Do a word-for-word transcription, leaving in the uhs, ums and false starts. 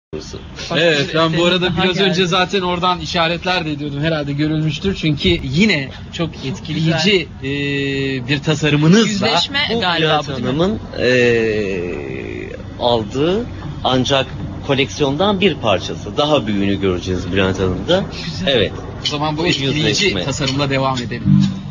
Evet, ben bu arada biraz geldi. önce zaten oradan işaretler de ediyordum, herhalde görülmüştür. Çünkü yine çok etkileyici e, bir tasarımınızla Yüzleşme Bu galiba Bülent bu, değil mi? Hanım'ın eee, aldığı ancak koleksiyondan bir parçası. Daha büyüğünü göreceğiz Bülent Hanım'da. Evet. o zaman bu Bir etkileyici yüzleşme. tasarımla devam edelim.